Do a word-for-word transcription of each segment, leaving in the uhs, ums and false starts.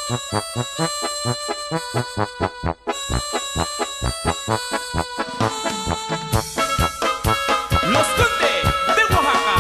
Los Conde de Oaxaca.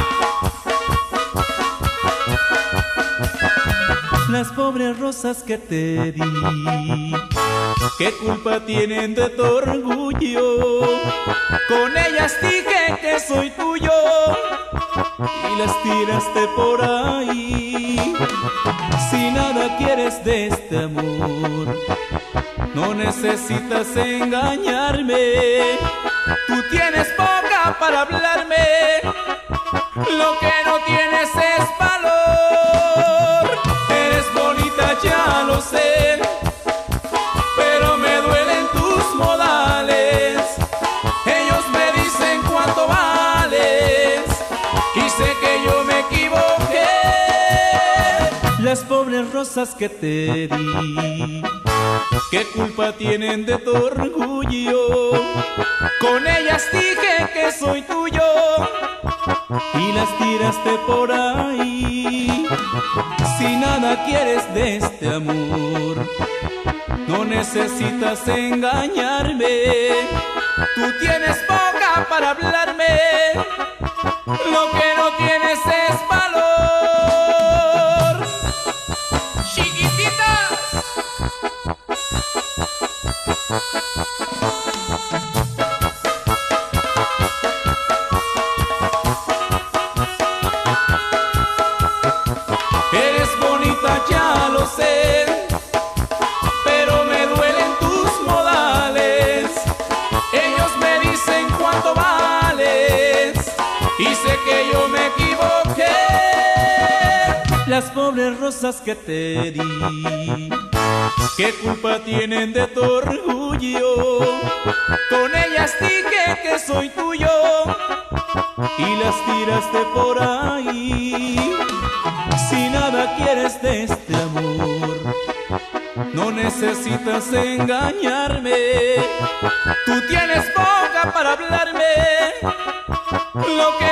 Las pobres rosas que te di, ¿qué culpa tienen de tu orgullo? Con ellas dije que soy tuyo y las tiraste por ahí. Si nada quieres de este amor, no necesitas engañarme. Tú tienes boca para hablarme, lo que no tienes es valor. Eres bonita, ya lo sé, pero me duelen tus modales. Ellos me dicen cuánto vales y sé que yo me equivoqué. Las pobres rosas que te di, ¿qué culpa tienen de tu orgullo? Con ellas dije que soy tuyo y las tiraste por ahí. Si nada quieres de este amor, no necesitas engañarme. Tú tienes boca para hablarme, lo que no tienes es valor. Chiquititas. Eres bonita, ya lo sé, pero me duelen tus modales. Ellos me dicen cuánto vales y sé que yo me equivoqué. Las pobres rosas que te di, ¿qué culpa tienen de tu orgullo? Con ellas dije que soy tuyo y las tiraste por ahí. Si nada quieres de este amor, no necesitas engañarme. Tú tienes boca para hablarme, lo que